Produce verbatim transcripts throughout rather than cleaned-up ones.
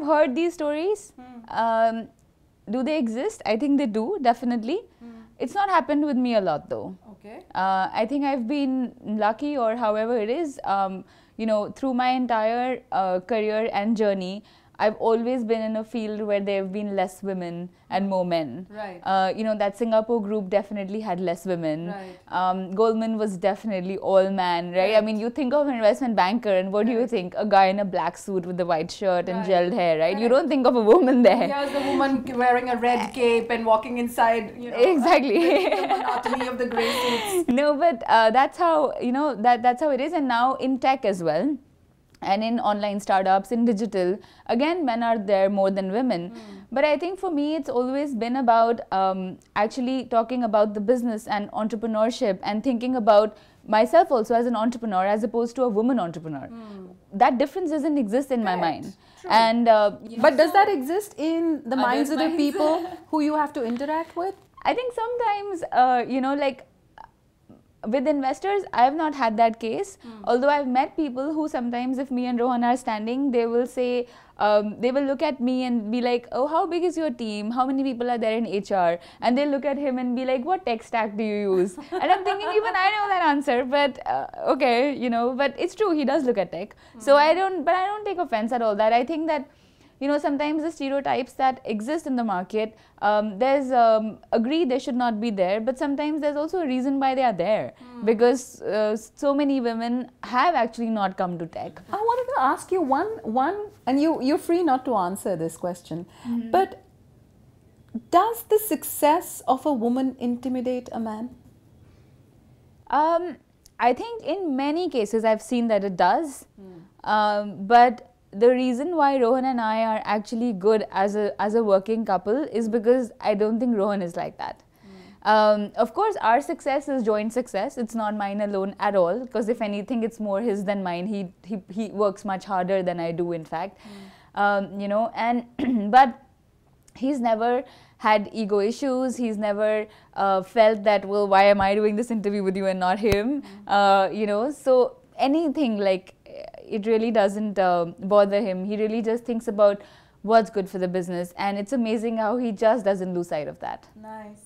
heard these stories. Mm. Um, do they exist? I think they do, definitely. Mm. It's not happened with me a lot though. Okay. Uh, I think I've been lucky, or however it is, um, you know, through my entire uh, career and journey, I've always been in a field where there have been less women and more men. Right. Uh, you know, that Singapore group definitely had less women. Right. Um, Goldman was definitely all man, right? Right. I mean, you think of an investment banker and what right. do you think? A guy in a black suit with the white shirt and right. gelled hair, right? Correct. You don't think of a woman there. Here's the woman wearing a red cape and walking inside, you know. Exactly. The monotony of the grey suits. No, but uh, that's how, you know, that, that's how it is. And now in tech as well. And in online startups, in digital, again, men are there more than women. Mm. But I think for me, it's always been about um, actually talking about the business and entrepreneurship and thinking about myself also as an entrepreneur as opposed to a woman entrepreneur. Mm. That difference doesn't exist in Correct. my mind. True. And uh, you know, but does so that exist in the minds of the minds? people who you have to interact with? I think sometimes, uh, you know, like, with investors, I have not had that case. Mm. Although I've met people who sometimes, if me and Rohan are standing, they will say, um, they will look at me and be like, oh, how big is your team? How many people are there in H R? And they'll look at him and be like, what tech stack do you use? And I'm thinking, even I know that answer, but uh, okay, you know, but it's true, he does look at tech. Mm. So I don't, but I don't take offense at all that. I think that, you know, sometimes the stereotypes that exist in the market, um, there's, um, agree they should not be there, but sometimes there's also a reason why they are there. Mm. Because uh, so many women have actually not come to tech. I wanted to ask you one, one and you, you're free not to answer this question, mm. but does the success of a woman intimidate a man? Um, I think in many cases I've seen that it does, mm. um, but the reason why Rohan and I are actually good as a as a working couple is because I don't think Rohan is like that. Mm. Um, of course, our success is joint success. It's not mine alone at all. Because if anything, it's more his than mine. He he he works much harder than I do, in fact. Mm. Um, you know, and but he's never had ego issues. He's never uh, felt that, well, why am I doing this interview with you and not him? Mm. Uh, you know, so anything like. It really doesn't uh, bother him. He really just thinks about what's good for the business, and it's amazing how he just doesn't lose sight of that. Nice.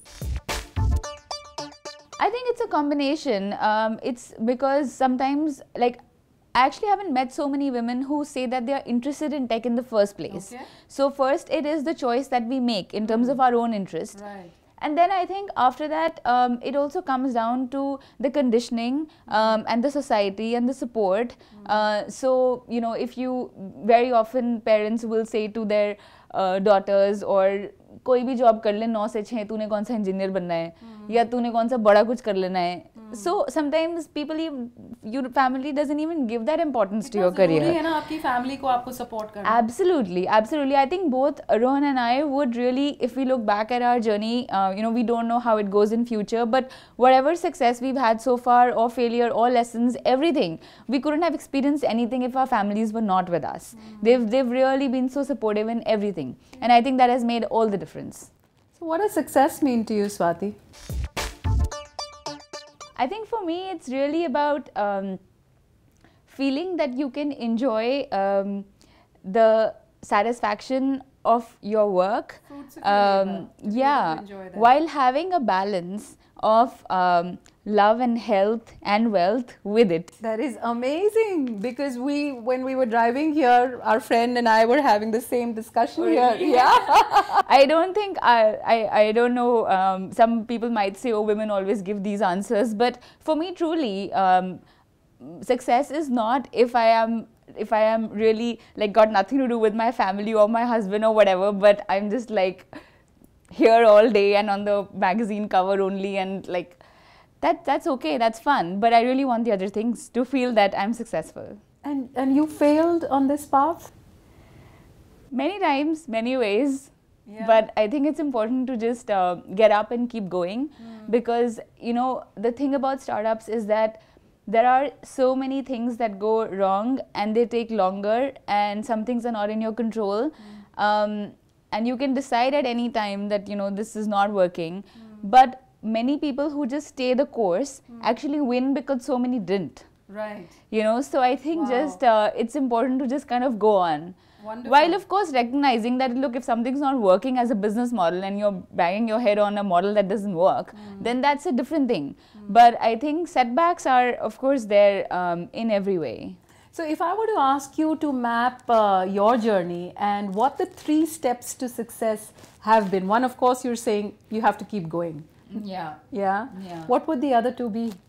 I think it's a combination. Um, it's because sometimes, like, I actually haven't met so many women who say that they are interested in tech in the first place. Okay. So first, it is the choice that we make in terms mm. of our own interest. Right. And then I think after that, um, it also comes down to the conditioning um, and the society and the support. Mm. Uh, so, you know, if you, very often parents will say to their uh, daughters, or कोई भी job कर ले नौ से छः, तूने कौन सा engineer बनना है, या तूने कौन सा बड़ा कुछ कर लेना है. So sometimes people, your family doesn't even give that importance to your career. है ना आपकी family को आपको support करना. Absolutely, absolutely. I think both Rohan and I would really, if we look back at our journey, uh, you know, we don't know how it goes in future, but whatever success we've had so far, or failure, or lessons, everything, we couldn't have experienced anything if our families were not with us. Mm. They've they've really been so supportive in everything, and I think that has made all the difference. So, what does success mean to you, Swati? I think for me, it's really about um, feeling that you can enjoy um, the satisfaction of your work. Um, yeah, while having a balance of um, love and health and wealth with it. That is amazing, because we, when we were driving here, our friend and I were having the same discussion here. Yeah. I don't think, I, I, I don't know, um, some people might say, oh, women always give these answers, but for me, truly, um, success is not if I am if I am really like got nothing to do with my family or my husband or whatever, but I'm just like here all day and on the magazine cover only, and like that that's okay, that's fun, but I really want the other things to feel that I'm successful. And and you failed on this path? Many times, many ways. Yeah. But I think it's important to just uh, get up and keep going, mm. because you know the thing about startups is that there are so many things that go wrong and they take longer, and some things are not in your control. Mm. Um, and you can decide at any time that, you know, this is not working. Mm. But many people who just stay the course mm. actually win because so many didn't. Right. You know, so I think Wow. just uh, it's important to just kind of go on. Wonderful. While of course recognizing that, look, if something's not working as a business model and you're banging your head on a model that doesn't work, mm. then that's a different thing. Mm. But I think setbacks are of course there um, in every way. So if I were to ask you to map uh, your journey and what the three steps to success have been, one of course you're saying you have to keep going. Yeah. Yeah? Yeah. What would the other two be?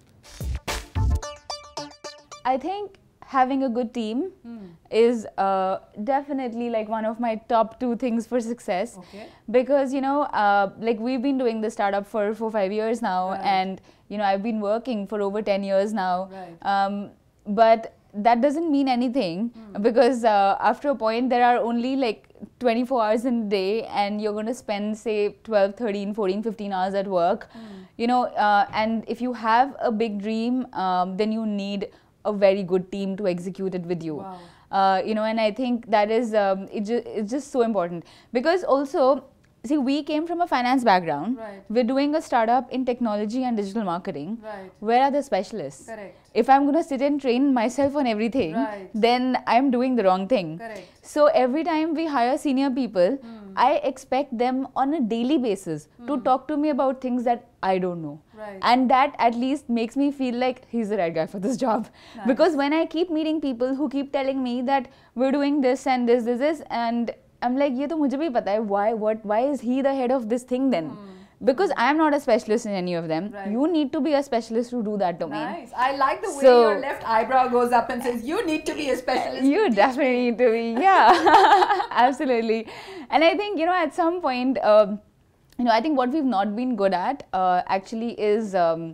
I think having a good team hmm. is uh, definitely like one of my top two things for success. Okay. Because, you know, uh, like we've been doing this startup for four, five years now. Right. And, you know, I've been working for over ten years now. Right. Um, but that doesn't mean anything hmm. because uh, after a point there are only like twenty-four hours in a day and you're going to spend say twelve, thirteen, fourteen, fifteen hours at work. Hmm. You know, uh, and if you have a big dream, um, then you need a very good team to execute it with you. Wow. Uh, you know, and I think that is, um, it ju it's just so important. Because also, see, we came from a finance background. Right. We're doing a startup in technology and digital marketing. Right. Where are the specialists? Correct. If I'm going to sit and train myself on everything, right. then I'm doing the wrong thing. Correct. So every time we hire senior people, mm. I expect them on a daily basis mm. to talk to me about things that I don't know. Right. And that at least makes me feel like he's the right guy for this job. Nice. Because when I keep meeting people who keep telling me that we're doing this and this, this, this, and I'm like, ye to mujhe bhi pata hai, why, what, why is he the head of this thing then? Mm. Because I'm not a specialist in any of them. Right. You need to be a specialist to do that domain. Nice. I like the way so, your left eyebrow goes up and says, you need to be a specialist. You definitely need to be, yeah, absolutely. And I think, you know, at some point, um, you know, I think what we've not been good at uh, actually is um,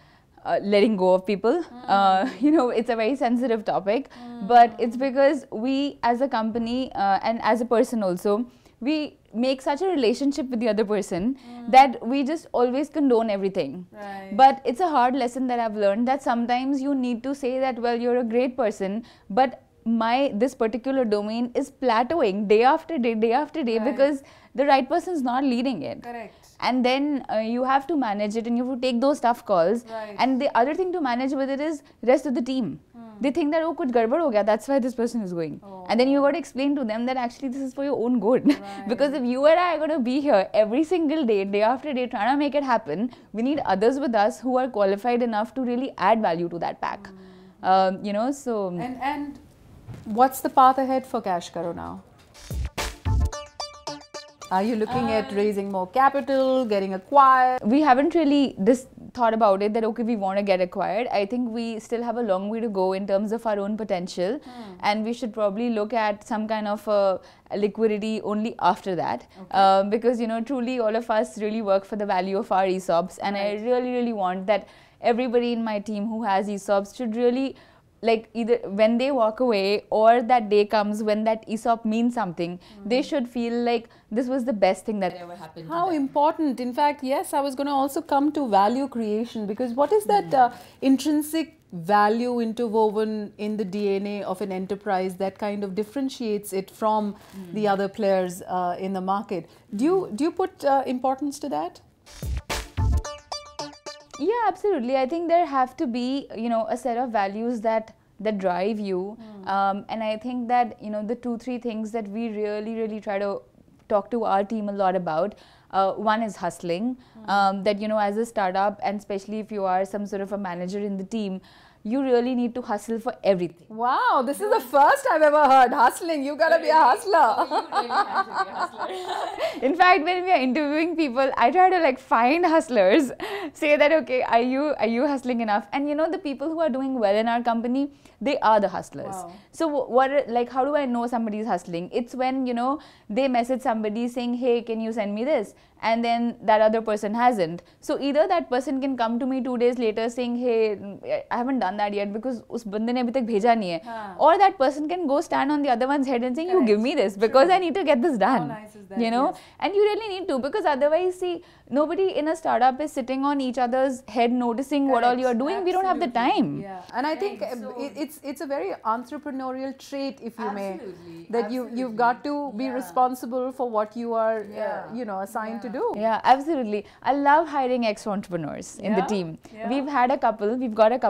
uh, letting go of people. Mm. Uh, you know, it's a very sensitive topic, mm. but it's because we as a company uh, and as a person also, we make such a relationship with the other person mm. that we just always condone everything. Right. But it's a hard lesson that I've learned that sometimes you need to say that, well, you're a great person, but my this particular domain is plateauing day after day, day after day, right. because the right person is not leading it. Correct. And then uh, you have to manage it and you have to take those tough calls. Right. And the other thing to manage with it is rest of the team. Hmm. They think that, oh, kuch gadbad ho gaya, that's why this person is going. Oh. And then you got to explain to them that actually this is for your own good. Right. Because if you and I are going to be here every single day, day after day, trying to make it happen, we need others with us who are qualified enough to really add value to that pack. Hmm. Um, you know, so... And, and what's the path ahead for Cash Karo now? Are you looking uh, at raising more capital, getting acquired? We haven't really just thought about it that, okay, we want to get acquired. I think we still have a long way to go in terms of our own potential. Hmm. And we should probably look at some kind of uh, liquidity only after that. Okay. Um, because, you know, truly all of us really work for the value of our E S O Ps. And right. I really, really want that everybody in my team who has E S O Ps should really, like, either when they walk away or that day comes when that E S O P means something, mm-hmm. they should feel like this was the best thing that ever happened. How to them. important. In fact, yes, I was going to also come to value creation, because what is that mm-hmm. uh, intrinsic value interwoven in the D N A of an enterprise that kind of differentiates it from mm-hmm. the other players uh, in the market? Do you, do you put uh, importance to that? Yeah, absolutely. I think there have to be, you know, a set of values that that drive you. Mm. Um, and I think that, you know, the two, three things that we really, really try to talk to our team a lot about. Uh, one is hustling. Mm. Um, that, you know, as a startup, and especially if you are some sort of a manager in the team, you really need to hustle for everything. Wow, this is the first I've ever heard. Hustling, you gotta be a hustler. Oh, you really have to be a hustler. In fact, when we are interviewing people, I try to like find hustlers, say that, okay, are you are you hustling enough? And you know, the people who are doing well in our company, they are the hustlers. Wow. So what, like, how do I know somebody is hustling? It's when, you know, they message somebody saying, hey, can you send me this? And then that other person hasn't. So either that person can come to me two days later saying, hey, I haven't done that yet because us bande ne abhi tak bheja nahi hai. Huh. Or that person can go stand on the other one's head and saying, correct. You give me this because True. I need to get this done. How nice is that? You know, yes. And you really need to, because otherwise, see, nobody in a startup is sitting on each other's head noticing correct. What all you're doing. Absolutely. We don't have the time. Yeah. And I think so it, it's it's a very entrepreneurial trait, if you Absolutely. may, that Absolutely. you you've got to be yeah. responsible for what you are, yeah. uh, you know, assigned yeah. to do. Yeah, absolutely. I love hiring ex-entrepreneurs in yeah? the team. Yeah. We've had a couple, we've got a couple right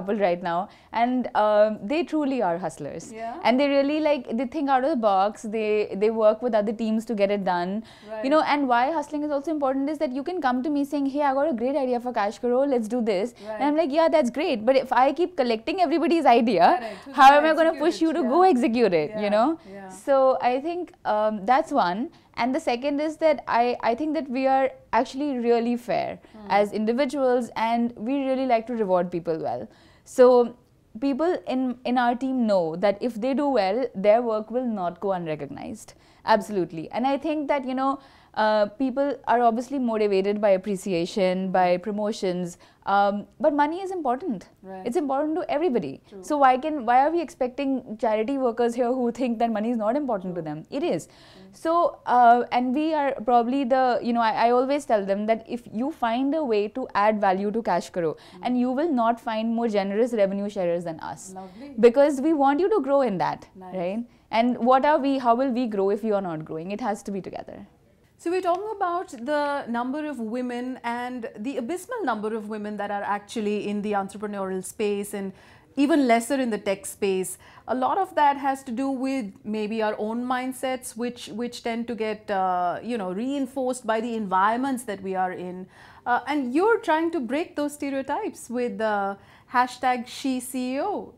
now, and um, they truly are hustlers. Yeah. And they really like, they think out of the box, they, they work with other teams to get it done. Right. You know, and why hustling is also important is that you can come to me saying, hey, I got a great idea for Cash Karo, let's do this. Right. And I'm like, yeah, that's great. But if I keep collecting everybody's idea, Correct. how am I going to push you to yeah. go execute it, yeah. you know? Yeah. So I think um, that's one. And the second is that I, I think that we are actually really fair mm. as individuals, and we really like to reward people well. So people in, in our team know that if they do well, their work will not go unrecognized. Absolutely. And I think that, you know, uh, people are obviously motivated by appreciation, by promotions, um, but money is important. Right. It's important to everybody. True. So why can why are we expecting charity workers here who think that money is not important True. To them? It is. Mm. So uh, and we are probably the, you know, I, I always tell them that if you find a way to add value to Cash Karo, mm. and you will not find more generous revenue sharers than us. Lovely. Because we want you to grow in that, nice. Right? And what are we, how will we grow if you are not growing? It has to be together. So we're talking about the number of women and the abysmal number of women that are actually in the entrepreneurial space, and even lesser in the tech space. A lot of that has to do with maybe our own mindsets, which which tend to get uh, you know, reinforced by the environments that we are in. Uh, and you're trying to break those stereotypes with the hashtag She C E O.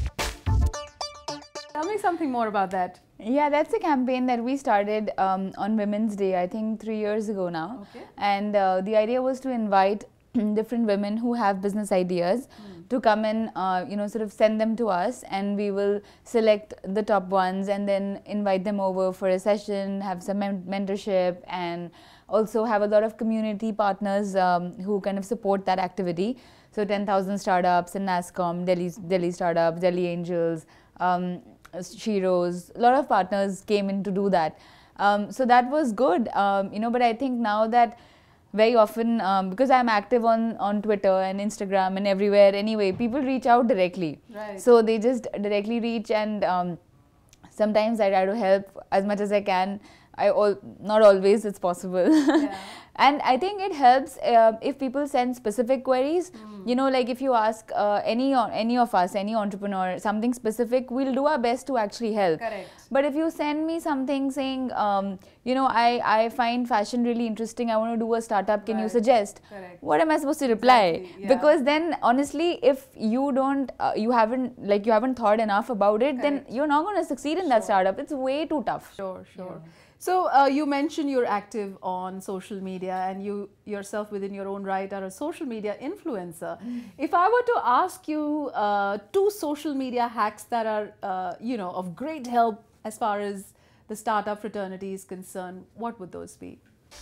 Tell me something more about that. Yeah, that's a campaign that we started um, on Women's Day, I think three years ago now. Okay. And uh, the idea was to invite different women who have business ideas mm. to come and, uh, you know, sort of send them to us, and we will select the top ones and then invite them over for a session, have some men mentorship, and also have a lot of community partners um, who kind of support that activity. So ten thousand startups in NASCOM, Delhi, Delhi startups, Delhi Angels, um, Shiros, a lot of partners came in to do that. Um, so that was good, um, you know, but I think now that very often, um, because I'm active on, on Twitter and Instagram and everywhere anyway, people reach out directly. Right. So they just directly reach, and um, sometimes I try to help as much as I can. I all, not always it's possible. Yeah. And I think it helps uh, if people send specific queries. Mm. You know, like if you ask uh, any any of us, any entrepreneur, something specific, we'll do our best to actually help. Correct. But if you send me something saying, um, you know, I, I find fashion really interesting, I want to do a startup, can right. you suggest? Correct. What am I supposed to reply? Exactly. Yeah. Because then honestly, if you don't, uh, you haven't, like you haven't thought enough about it, Correct. Then you're not going to succeed in sure. that startup. It's way too tough. Sure, sure. Yeah. So uh, you mentioned you're active on social media, and you yourself within your own right are a social media influencer. Mm. If I were to ask you uh, two social media hacks that are uh, you know, of great help as far as the startup fraternity is concerned, what would those be?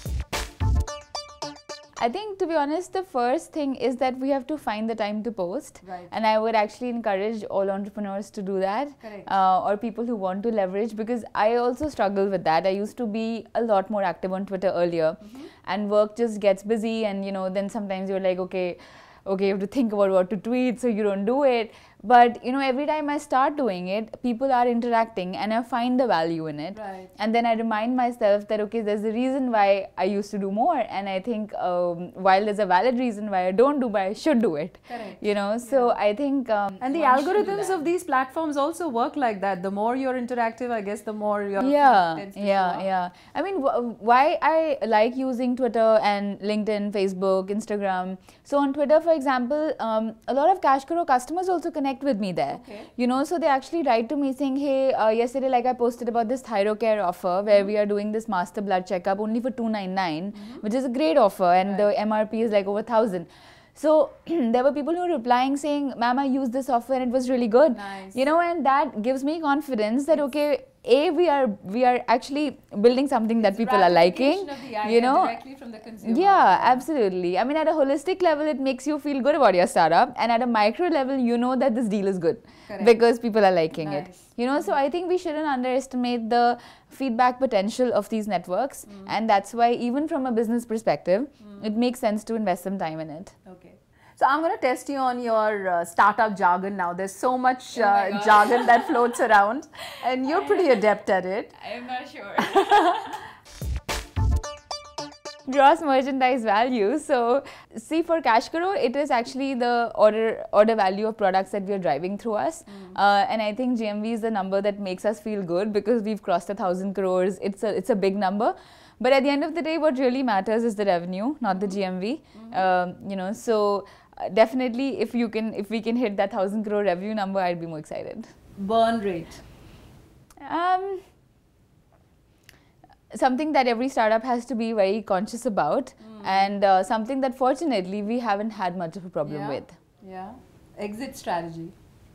I think, to be honest, the first thing is that we have to find the time to post. Right. And I would actually encourage all entrepreneurs to do that. Uh, or people who want to leverage, because I also struggle with that. I used to be a lot more active on Twitter earlier, mm-hmm. and work just gets busy, and you know, then sometimes you're like, okay, okay, you have to think about what to tweet, so you don't do it. But you know, every time I start doing it, people are interacting and I find the value in it. Right. And then I remind myself that, okay, there's a reason why I used to do more. And I think um, while there's a valid reason why I don't do, but I should do it. Correct. You know, so yeah. I think... Um, and the algorithms of these platforms also work like that. The more you're interactive, I guess, the more your yeah, tends to yeah, yeah. I mean, wh why I like using Twitter and LinkedIn, Facebook, Instagram. So on Twitter, for example, um, a lot of Cash Karo customers also connect with me there. Okay. You know, so they actually write to me saying, hey, uh, yesterday, like I posted about this ThyroCare offer where mm-hmm. we are doing this master blood checkup only for two ninety-nine, mm-hmm. which is a great offer, and right. the M R P is like over one thousand. So there were people who were replying saying, ma'am, I used this offer and it was really good. Nice. You know, and that gives me confidence that, okay, A, we are we are actually building something it's that people are liking. Of the idea you know, directly from the consumer. Yeah, absolutely. I mean, at a holistic level, it makes you feel good about your startup, and at a micro level, you know that this deal is good. Correct. Because people are liking nice. It. You know, mm-hmm. so I think we shouldn't underestimate the feedback potential of these networks, mm. and that's why even from a business perspective, mm. it makes sense to invest some time in it. Okay. So I'm going to test you on your uh, startup jargon now. There's so much uh, oh jargon that floats around, and you're pretty adept at it. I'm not sure. gross merchandise value. So see, for Cash Karo, it is actually the order order value of products that we are driving through us. Mm. Uh, and I think G M V is the number that makes us feel good because we've crossed a thousand crores. It's a, it's a big number. But at the end of the day, what really matters is the revenue, not the G M V. Mm-hmm. um, you know, so uh, definitely if you can, if we can hit that thousand crore revenue number, I'd be more excited. Burn rate? Um, something that every startup has to be very conscious about, mm. and uh, something that fortunately we haven't had much of a problem yeah. with. Yeah. Exit strategy?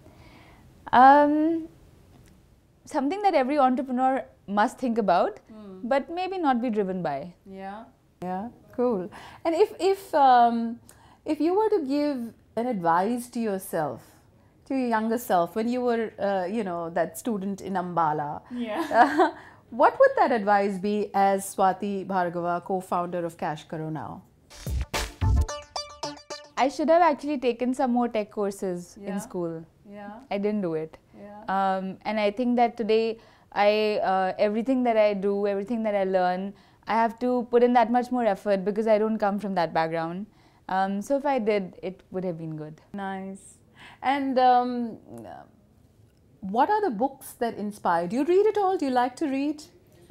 Um, something that every entrepreneur must think about, mm. but maybe not be driven by. Yeah. Yeah. Cool. And if if um, if you were to give an advice to yourself, to your younger self, when you were uh, you know, that student in Ambala, yeah. Uh, what would that advice be as Swati Bhargava, co-founder of Cash Karo now? I should have actually taken some more tech courses yeah. in school. Yeah. I didn't do it. Yeah. Um, and I think that today, I uh, everything that I do, everything that I learn, I have to put in that much more effort because I don't come from that background. Um, so if I did, it would have been good. Nice. And um, what are the books that inspire? Do you read at all? Do you like to read?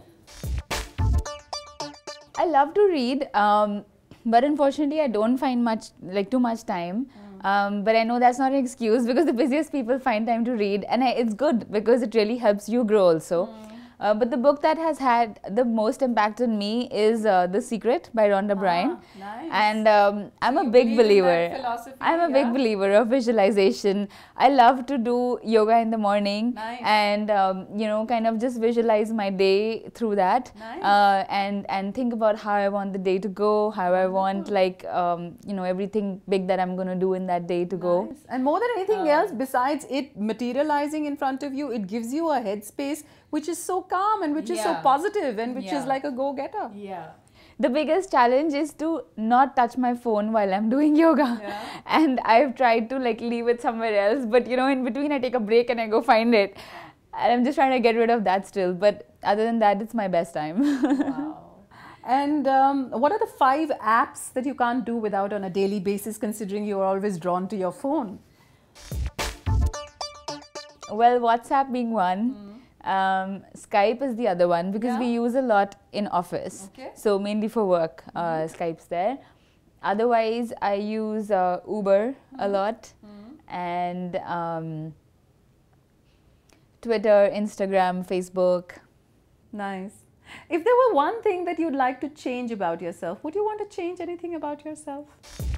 I love to read, um, but unfortunately I don't find much, like too much time. Mm. Um, but I know that's not an excuse because the busiest people find time to read, and I, it's good because it really helps you grow also. Mm. Uh, but the book that has had the most impact on me is uh, The Secret by Rhonda ah, Byrne. Nice. And um, I'm so a big believer. I'm a yeah? big believer of visualization. I love to do yoga in the morning, nice. and um, you know, kind of just visualize my day through that, nice. uh, and and think about how I want the day to go, how I want like um, you know, everything big that I'm gonna do in that day to nice. go. And more than anything uh, else, besides it materializing in front of you, it gives you a headspace which is so calm and which is yeah. so positive and which yeah. is like a go-getter. Yeah. The biggest challenge is to not touch my phone while I'm doing yoga. Yeah. And I've tried to like leave it somewhere else, but you know, in between I take a break and I go find it. And I'm just trying to get rid of that still. But other than that, it's my best time. Wow. And um, what are the five apps that you can't do without on a daily basis, considering you're always drawn to your phone? Well, WhatsApp being one. Mm. Um, Skype is the other one because yeah. we use a lot in office. Okay. So mainly for work, uh, mm-hmm. Skype's there. Otherwise, I use uh, Uber mm-hmm. a lot, mm-hmm. and um, Twitter, Instagram, Facebook. Nice. If there were one thing that you'd like to change about yourself, would you want to change anything about yourself?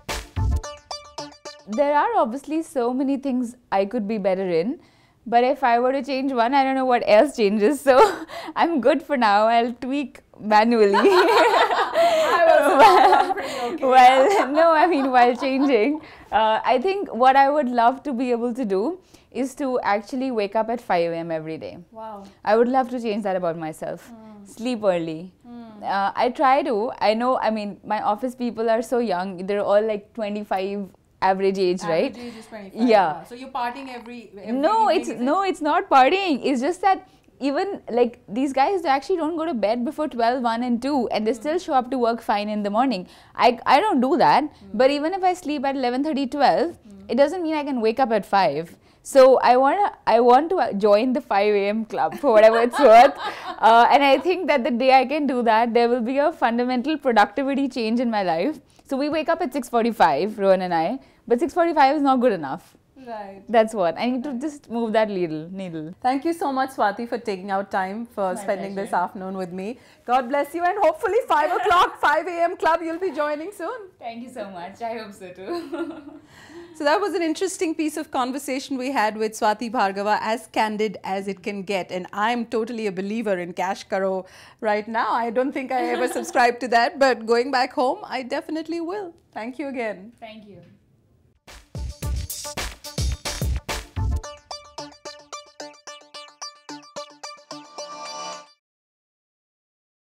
There are obviously so many things I could be better in. But if I were to change one, I don't know what else changes. So I'm good for now. I'll tweak manually. I was well, okay. well, no, I mean, while changing. Uh, I think what I would love to be able to do is to actually wake up at five A M every day. Wow. I would love to change that about myself. Mm. Sleep early. Mm. Uh, I try to. I know, I mean, my office people are so young. They're all like twenty-five. Average age, average right? Age is twenty-five. Yeah. So you're partying every, every no, evening, it's it? no, it's not partying. It's just that even like these guys, they actually don't go to bed before twelve, one and two, and they mm. still show up to work fine in the morning. I, I don't do that. Mm. But even if I sleep at eleven thirty, twelve, mm. it doesn't mean I can wake up at five. So I want I want to join the five A M club for whatever it's worth. Uh, and I think that the day I can do that, there will be a fundamental productivity change in my life. So we wake up at six forty-five, Rohan and I. But six forty-five is not good enough. Right. That's what. I need to just move that needle. needle. Thank you so much, Swati, for taking out time for My spending pleasure. this afternoon with me. God bless you, and hopefully five o'clock, five A M club, you'll be joining soon. Thank you so much. I hope so too. So that was an interesting piece of conversation we had with Swati Bhargava, as candid as it can get. And I'm totally a believer in Cash Karo right now. I don't think I ever subscribed to that, but going back home, I definitely will. Thank you again. Thank you.